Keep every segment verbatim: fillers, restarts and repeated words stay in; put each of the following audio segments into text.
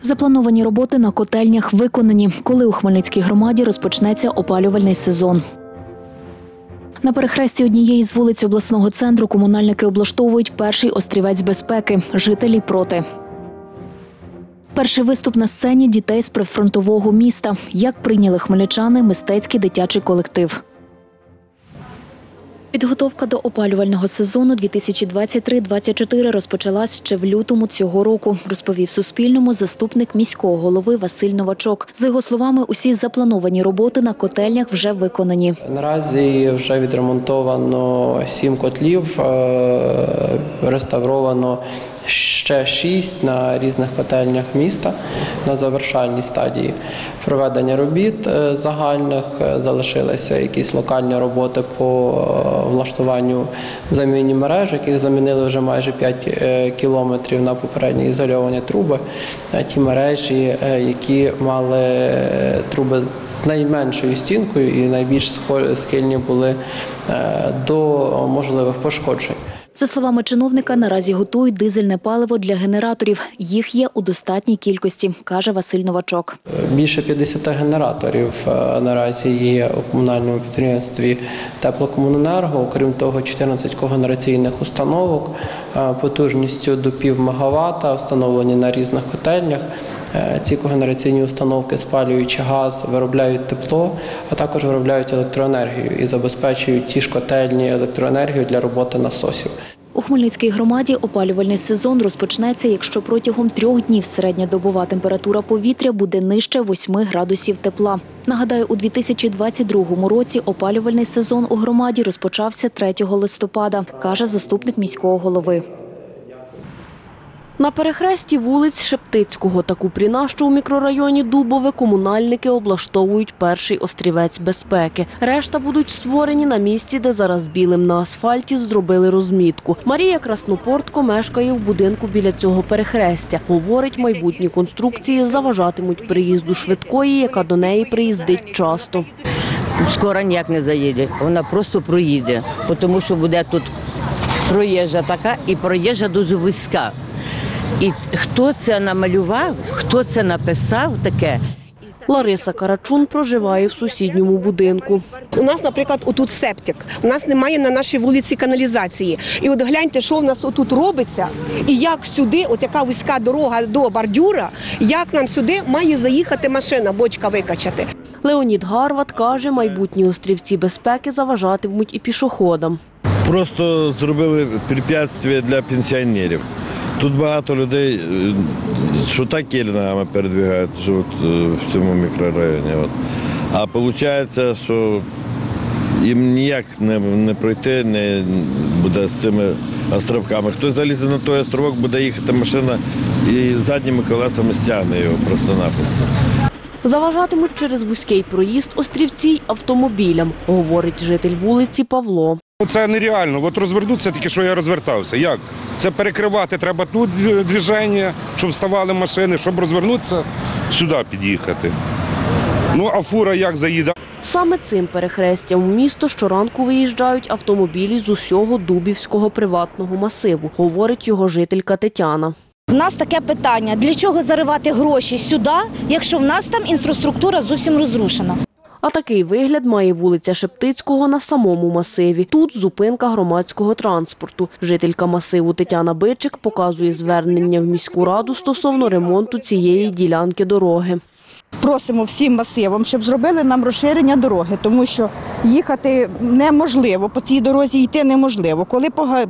Заплановані роботи на котельнях виконані, коли у Хмельницькій громаді розпочнеться опалювальний сезон. На перехресті однієї з вулиць обласного центру комунальники облаштовують перший острівець безпеки. Жителі проти. Перший виступ на сцені дітей з прифронтового міста. Як прийняли хмельничани мистецький дитячий колектив. Підготовка до опалювального сезону дві тисячі двадцять три - двадцять чотири розпочалась ще в лютому цього року, розповів Суспільному заступник міського голови Василь Новачок. За його словами, усі заплановані роботи на котельнях вже виконані. Наразі вже відремонтовано сім котлів, реставровано ще шість на різних котельнях міста на завершальній стадії проведення робіт загальних. Залишилися якісь локальні роботи по влаштуванню заміні мереж, яких замінили вже майже п'ять кілометрів на попередні ізольовані труби. Ті мережі, які мали труби з найменшою стінкою і найбільш схильні були до можливих пошкоджень. За словами чиновника, наразі готують дизельне паливо для генераторів. Їх є у достатній кількості, каже Василь Новачок. Більше п'ятдесят генераторів наразі є у комунальному підприємстві «Теплокомуненерго». Окрім того, чотирнадцять когенераційних установок потужністю до пів мегаватта встановлені на різних котельнях. Ці когенераційні установки, спалюючи газ, виробляють тепло, а також виробляють електроенергію і забезпечують ті ж котельні електроенергію для роботи насосів. У Хмельницькій громаді опалювальний сезон розпочнеться, якщо протягом трьох днів середньодобова температура повітря буде нижче восьми градусів тепла. Нагадаю, у дві тисячі двадцять другому році опалювальний сезон у громаді розпочався третього листопада, каже заступник міського голови. На перехресті вулиць Шептицького та Купріна, що у мікрорайоні Дубове, комунальники облаштовують перший острівець безпеки. Решта будуть створені на місці, де зараз білим на асфальті зробили розмітку. Марія Краснопортко мешкає в будинку біля цього перехрестя. Говорить, майбутні конструкції заважатимуть приїзду швидкої, яка до неї приїздить часто. Скоро ніяк не заїде, вона просто проїде, тому що буде тут проїжджа така і проїжджа дуже вузька. І хто це намалював, хто це написав таке? Лариса Карачун проживає в сусідньому будинку. У нас, наприклад, отут септик. У нас немає на нашій вулиці каналізації. І от гляньте, що в нас отут робиться, і як сюди, от яка вузька дорога до бордюра, як нам сюди має заїхати машина, бочка викачати. Леонід Гарват каже, майбутні острівці безпеки заважатимуть і пішоходам. Просто зробили препятствия для пенсіонерів. Тут багато людей, що так кіль ногами передвигають, живуть в цьому мікрорайоні. А виходить, що їм ніяк не, не пройти не буде з цими островками. Хтось залізе на той островок, буде їхати машина і задніми колесами стягне його просто-напросто. Заважатимуть через вузький проїзд острівці й автомобілям, говорить житель вулиці Павло. Це нереально. От розвернутися, тільки що я розвертався. Як? Це перекривати треба тут движення, щоб вставали машини, щоб розвернутися, сюди під'їхати. Ну, а фура як заїде? Саме цим перехрестям у місто щоранку виїжджають автомобілі з усього Дубівського приватного масиву, говорить його жителька Тетяна. У нас таке питання, для чого заривати гроші сюди, якщо в нас там інфраструктура зовсім розрушена? А такий вигляд має вулиця Шептицького на самому масиві. Тут зупинка громадського транспорту. Жителька масиву Тетяна Бичик показує звернення в міську раду стосовно ремонту цієї ділянки дороги. Просимо всім масивом, щоб зробили нам розширення дороги, тому що їхати неможливо, по цій дорозі йти неможливо. Коли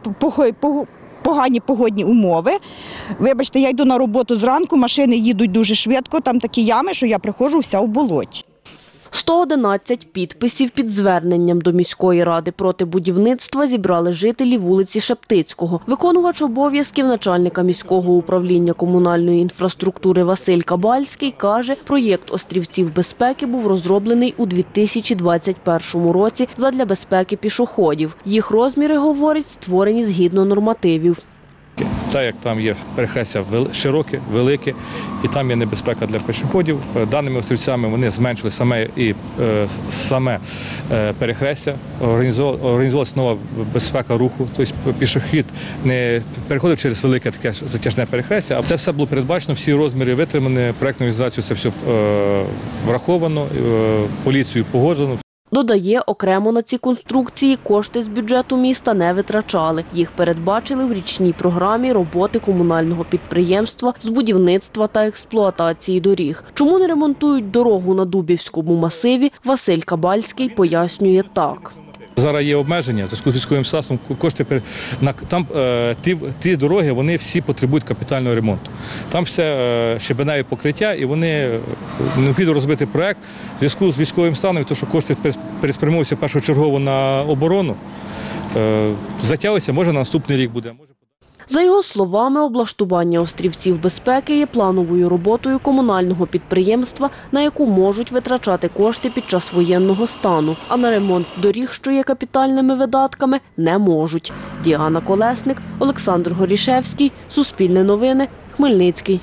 погані погодні умови, вибачте, я йду на роботу зранку, машини їдуть дуже швидко, там такі ями, що я приходжу вся в болоті. сто одинадцять підписів під зверненням до міської ради проти будівництва зібрали жителі вулиці Шептицького. Виконувач обов'язків начальника міського управління комунальної інфраструктури Василь Кабальський каже, проєкт острівців безпеки був розроблений у дві тисячі двадцять першому році задля безпеки пішоходів. Їх розміри, говорить, створені згідно нормативів. так як там є перехрестя широке, велике, і там є небезпека для пішоходів. Даними острівцями вони зменшили саме і е, саме е, перехрестя, організувалася нова безпека руху, тобто пішохід не переходив через велике таке затяжне перехрестя. А це все було передбачено, всі розміри витримані, проектну організацію це все е, враховано, е, поліцією погоджено. Додає, окремо на ці конструкції кошти з бюджету міста не витрачали. Їх передбачили в річній програмі роботи комунального підприємства з будівництва та експлуатації доріг. Чому не ремонтують дорогу на Дубівському масиві, Василь Кабальський пояснює так. Зараз є обмеження в зв'язку з військовим станом, кошти на там е, ті, ті дороги, вони всі потребують капітального ремонту. Там все е, щебеневе покриття, і вони необхідно розбити проект в зв'язку з військовим станом, тому що кошти переспрямовуються першочергово на оборону. Е, затягуються, може на наступний рік буде. За його словами, облаштування острівців безпеки є плановою роботою комунального підприємства, на яку можуть витрачати кошти під час воєнного стану, а на ремонт доріг, що є капітальними видатками, не можуть. Діана Колесник, Олександр Горішевський, Суспільне новини, Хмельницький.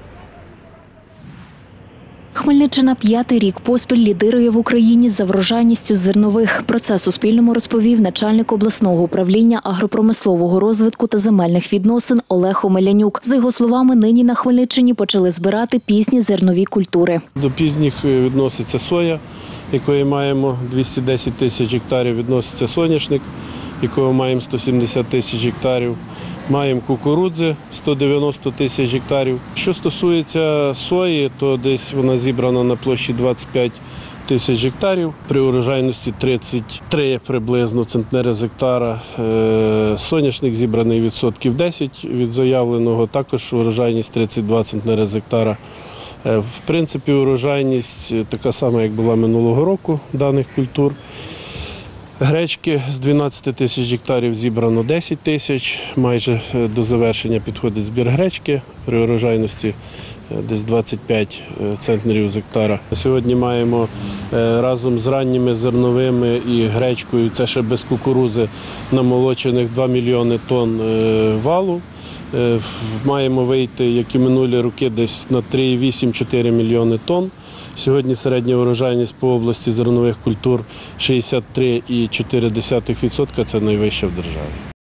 Хмельниччина п'ятий рік поспіль лідирує в Україні за врожайністю зернових. Про це Суспільному розповів начальник обласного управління агропромислового розвитку та земельних відносин Олег Омелянюк. За його словами, нині на Хмельниччині почали збирати пізні зернові культури. До пізніх відноситься соя, якої маємо двісті десять тисяч гектарів, відноситься соняшник, якого маємо сто сімдесят тисяч гектарів. Маємо кукурудзи сто дев'яносто тисяч гектарів. Що стосується сої, то десь вона зібрана на площі двадцять п'ять тисяч гектарів. При урожайності тридцять три приблизно центнери з гектара. Соняшник зібраний відсотків десять від заявленого, також урожайність тридцять два центнери з гектара. В принципі, урожайність така сама, як була минулого року даних культур. Гречки з дванадцяти тисяч гектарів зібрано десять тисяч, майже до завершення підходить збір гречки при урожайності десь двадцять п'ять центнерів з гектара. Сьогодні маємо разом з ранніми зерновими і гречкою, це ще без кукурузи, намолочених два мільйони тонн валу. Маємо вийти, як і минулі роки, десь на три цілих вісім десятих - чотири мільйони тонн. Сьогодні середня урожайність по області зернових культур шістдесят три цілих чотири десятих відсотка, це найвища в державі.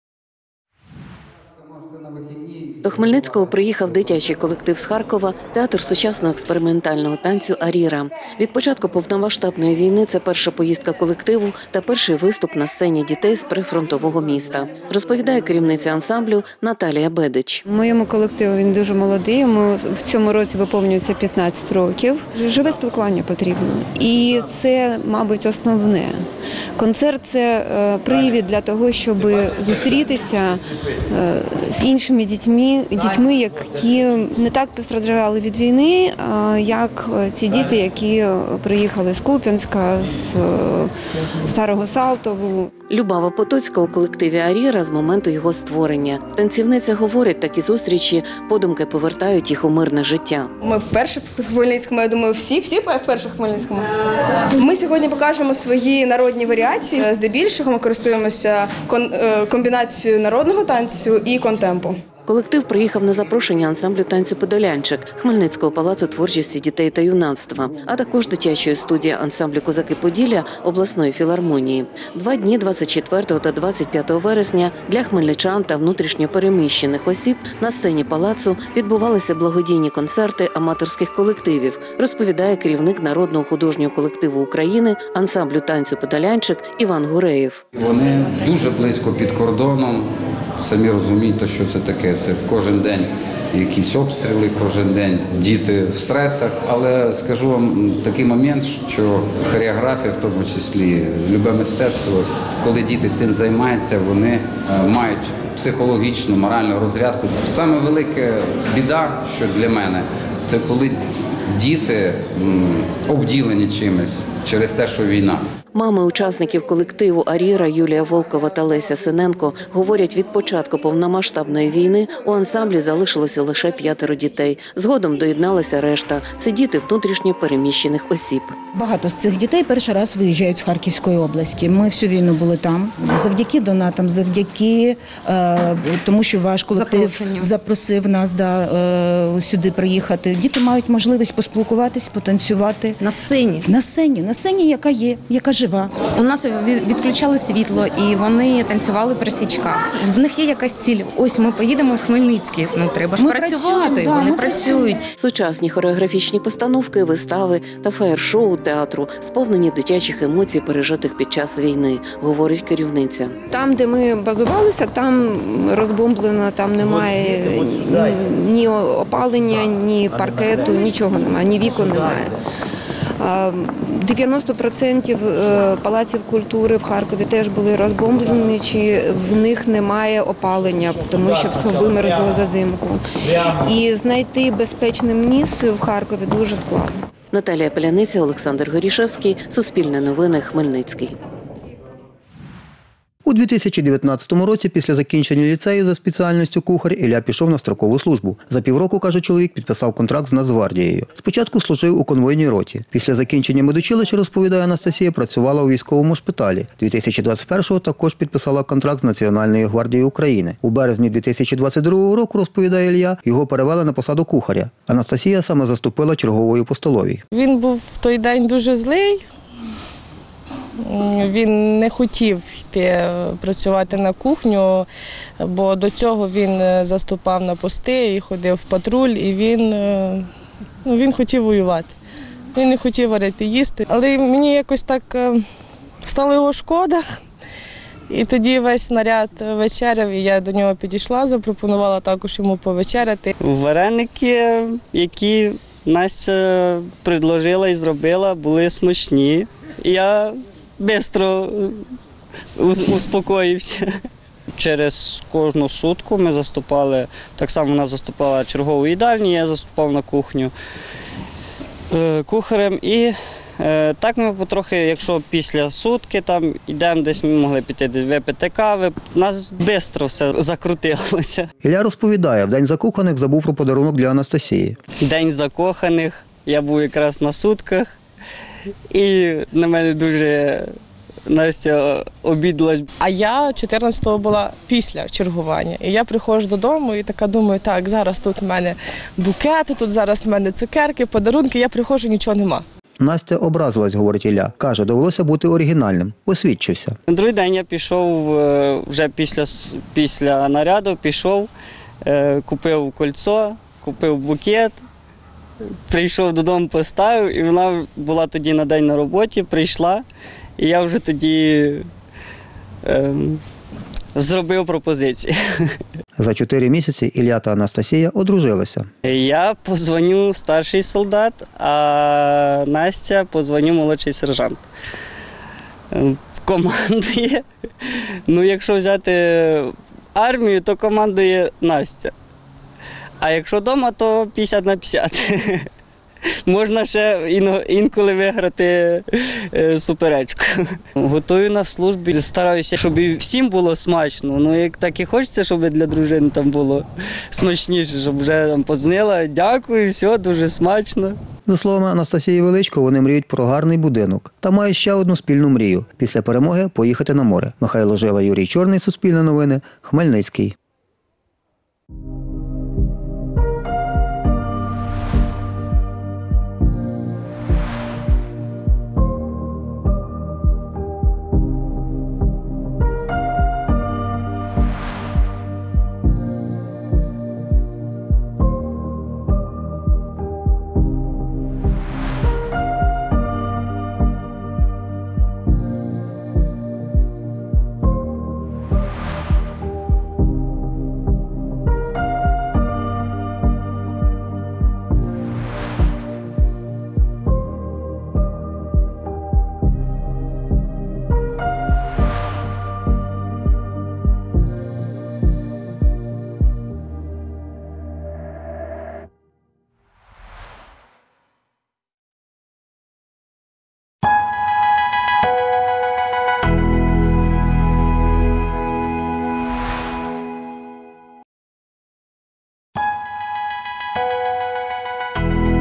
До Хмельницького приїхав дитячий колектив з Харкова, театр сучасного експериментального танцю «Аріра». Від початку повномасштабної війни це перша поїздка колективу та перший виступ на сцені дітей з прифронтового міста, розповідає керівниця ансамблю Наталія Бедич. Моєму колективу він дуже молодий, йому в цьому році виповнюється п'ятнадцять років. Живе спілкування потрібно. І це, мабуть, основне. Концерт – це привід для того, щоб зустрітися з іншими дітьми, дітьми, які не так постраждали від війни, як ці діти, які приїхали з Куп'янська, з Старого Салтову. Любава Потоцька у колективі «Аріра» з моменту його створення. Танцівниця говорить, такі зустрічі подумки повертають їх у мирне життя. Ми вперше в Хмельницькому, я думаю, всі, всі вперше в Хмельницькому. Ми сьогодні покажемо свої народні варіації. Здебільшого ми користуємося комбінацією народного танцю і контемпу. Колектив приїхав на запрошення ансамблю танцю «Подолянчик» Хмельницького палацу творчості дітей та юнацтва, а також дитячої студії ансамблю «Козаки Поділля» обласної філармонії. Два дні двадцять четвертого та двадцять п'ятого вересня для хмельничан та внутрішньо переміщених осіб на сцені палацу відбувалися благодійні концерти аматорських колективів, розповідає керівник народного художнього колективу України ансамблю танцю «Подолянчик» Іван Гуреєв. Вони дуже близько під кордоном. Самі розумієте, що це таке. Це кожен день якісь обстріли, кожен день діти в стресах. Але скажу вам такий момент, що хореографія, в тому числі, любе мистецтво, коли діти цим займаються, вони мають психологічну, моральну розрядку. Саме велика біда, що для мене, це коли діти обділені чимось через те, що війна. Мами учасників колективу «Аріра» Юлія Волкова та Леся Синенко говорять, від початку повномасштабної війни у ансамблі залишилося лише п'ятеро дітей. Згодом доєдналася решта – це діти внутрішньо переміщених осіб. Багато з цих дітей перший раз виїжджають з Харківської області. Ми всю війну були там. Завдяки донатам, завдяки е, тому, що ваш колектив запросив нас да, е, сюди приїхати. Діти мають можливість поспілкуватись, потанцювати. На сцені. На сцені, на сцені, яка є, яка жива. У нас відключали світло, і вони танцювали при свічках. В них є якась ціль. Ось ми поїдемо в Хмельницький. Ну, треба ж Ми працювати, працюємо, вони да, працюють. Сучасні хореографічні постановки, вистави та феєр-шоу театру сповнені дитячих емоцій, пережитих під час війни, говорить керівниця. Там, де ми базувалися, там розбомблено, там немає ні опалення, ні паркету, нічого немає, ні вікон немає. дев'яносто відсотків палаців культури в Харкові теж були розбомблені, чи в них немає опалення, тому що все вимерзло за зимку. І знайти безпечне місце в Харкові дуже складно. Наталія Паляниця, Олександр Горішевський, Суспільне новини, Хмельницький. У дві тисячі дев'ятнадцятому році після закінчення ліцею за спеціальністю кухар Ілля пішов на строкову службу. За півроку, каже чоловік, підписав контракт з Нацгвардією. Спочатку служив у конвойній роті. Після закінчення медучилища, розповідає Анастасія, працювала у військовому шпиталі. дві тисячі двадцять першого також підписала контракт з Національною гвардією України. У березні дві тисячі двадцять другого року, розповідає Ілля, його перевели на посаду кухаря. Анастасія саме заступила черговою по столовій. Він був в той день дуже злий. Він не хотів йти працювати на кухню, бо до цього він заступав на пости і ходив в патруль, і він, ну, він хотів воювати. Він не хотів варити їсти. Але мені якось так стало його шкода. І тоді весь наряд вечеряв, і я до нього підійшла, запропонувала також йому повечеряти. Вареники, які Настя предложила і зробила, були смачні. Я швидко успокоївся. Через кожну сутку ми заступали, так само вона заступала чергову їдальню, я заступав на кухню кухарем. І так ми потрохи, якщо після сутки там йдемо, десь ми могли піти випити кави, у нас швидко все закрутилося. Ілля розповідає, в День закоханих забув про подарунок для Анастасії. День закоханих, я був якраз на сутках. І на мене дуже Настя обідалась. А я чотирнадцятого була після чергування. І я приходжу додому і така думаю, так, зараз тут в мене букети, тут зараз в мене цукерки, подарунки, я приходжу, нічого нема. Настя образилась, говорить Ілля. Каже, довелося бути оригінальним. Освідчився. На другий день я пішов, вже після, після наряду, пішов, купив кольцо, купив букет. Прийшов додому, поставив, і вона була тоді на день на роботі, прийшла, і я вже тоді е, зробив пропозицію. За чотири місяці Ілля та Анастасія одружилися. Я позвоню старший солдат, а Настя позвоню молодший сержант. Командує, ну якщо взяти армію, то командує Настя. А якщо вдома, то п'ятдесят на п'ятдесят. Можна ще інколи виграти суперечку. Готую на службі, стараюся, щоб всім було смачно. Ну, як так і хочеться, щоб для дружини там було смачніше, щоб вже там подзвонила, дякую, все, дуже смачно. За словами Анастасії Величко, вони мріють про гарний будинок. Та мають ще одну спільну мрію – після перемоги поїхати на море. Михайло Жила, Юрій Чорний, Суспільне новини, Хмельницький.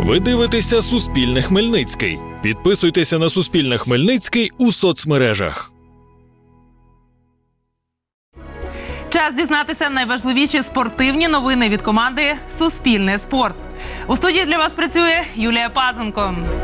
Ви дивитеся «Суспільне Хмельницький». Підписуйтеся на «Суспільне Хмельницький» у соцмережах. Час дізнатися найважливіші спортивні новини від команди «Суспільне спорт». У студії для вас працює Юлія Пазенко.